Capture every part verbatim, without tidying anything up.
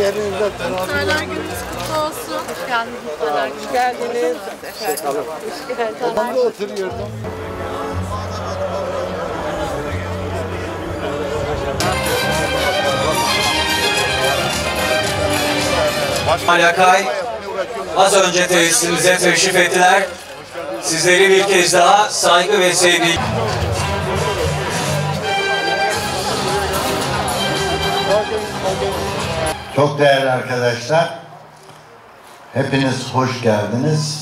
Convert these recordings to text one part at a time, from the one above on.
Muhtarlar gününüz kutlu olsun. Hoş geldiniz muhtarlar gününüz. Hoş geldiniz. Hoş geldiniz. Ben de oturuyordum. Ali Akay az önce tesisimize teşrif ettiler. Sizleri bir kez daha saygı ve sevgi... Çok değerli arkadaşlar, hepiniz hoş geldiniz.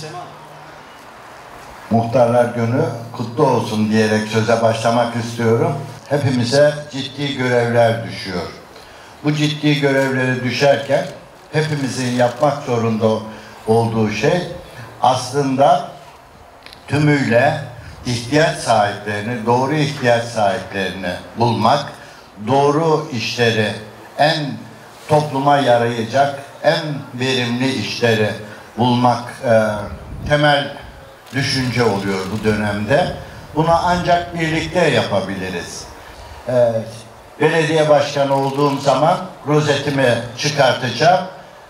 Muhtarlar Günü kutlu olsun diyerek söze başlamak istiyorum. Hepimize ciddi görevler düşüyor. Bu ciddi görevleri düşerken hepimizin yapmak zorunda olduğu şey aslında tümüyle ihtiyaç sahiplerini, doğru ihtiyaç sahiplerini bulmak, doğru işleri, en topluma yarayacak, en verimli işleri bulmak e, temel düşünce oluyor bu dönemde. Bunu ancak birlikte yapabiliriz. E, belediye başkanı olduğum zaman rozetimi çıkartacağım.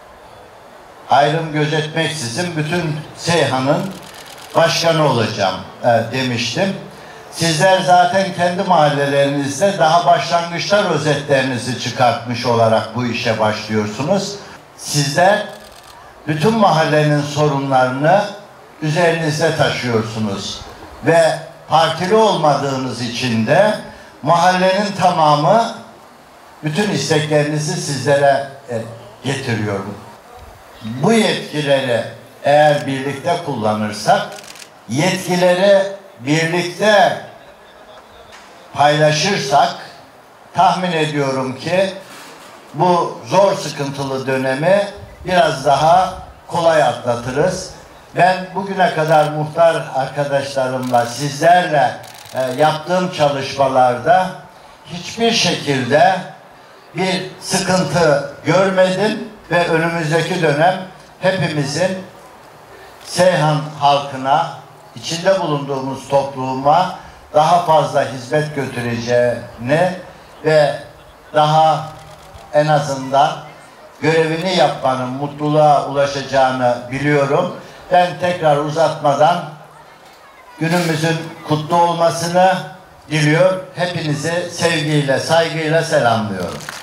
Ayrım gözetmeksizin bütün Seyhan'ın başkanı olacağım e, demiştim. Sizler zaten kendi mahallelerinizde daha başlangıçta rozetlerinizi çıkartmış olarak bu işe başlıyorsunuz. Sizler bütün mahallenin sorunlarını üzerinizde taşıyorsunuz. Ve partili olmadığınız için de mahallenin tamamı bütün isteklerinizi sizlere e, getiriyorum. Bu yetkileri eğer birlikte kullanırsak, yetkileri birlikte paylaşırsak, tahmin ediyorum ki bu zor sıkıntılı dönemi biraz daha kolay atlatırız. Ben bugüne kadar muhtar arkadaşlarımla, sizlerle e, yaptığım çalışmalarda hiçbir şekilde bir sıkıntı görmedim ve önümüzdeki dönem hepimizin Seyhan halkına, içinde bulunduğumuz topluma daha fazla hizmet götüreceğini ve daha en azından görevini yapmanın mutluluğa ulaşacağını biliyorum. Ben tekrar uzatmadan günümüzün kutlu olmasını diliyor. Hepinizi sevgiyle, saygıyla selamlıyorum.